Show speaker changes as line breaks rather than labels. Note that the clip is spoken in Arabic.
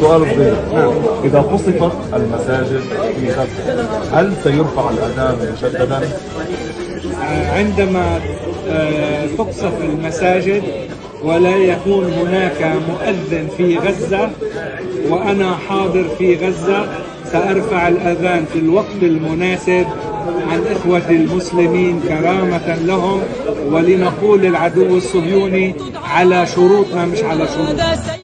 السؤال الضيق، إذا قصفت المساجد في غزة هل سيرفع الأذان مجددا؟
عندما تقصف المساجد ولا يكون هناك مؤذن في غزة وأنا حاضر في غزة سأرفع الأذان في الوقت المناسب عن إخوة المسلمين كرامة لهم، ولنقول للعدو الصهيوني على شروطنا مش على شروط